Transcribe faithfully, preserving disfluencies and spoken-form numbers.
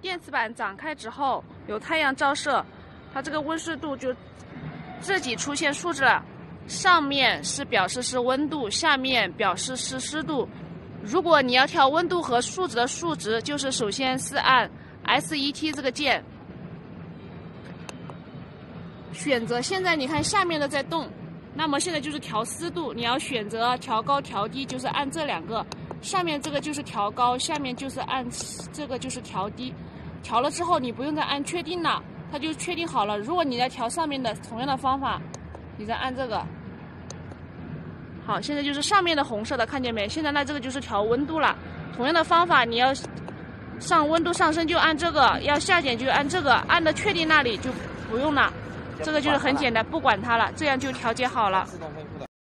电磁板展开之后，有太阳照射，它这个温湿度就自己出现数字了。上面是表示是温度，下面表示是湿度。如果你要调温度和数值的数值，就是首先是按 S E T 这个键，选择。现在你看下面的在动，那么现在就是调湿度，你要选择调高调低，就是按这两个。上面这个就是调高，下面就是按这个就是调低。调了之后你不用再按确定了，它就确定好了。如果你在调上面的同样的方法，你再按这个。好，现在就是上面的红色的，看见没？现在那这个就是调温度了。同样的方法，你要上温度上升就按这个，要下减就按这个，按的确定那里就不用了。这个就是很简单，不管它了，这样就调节好了。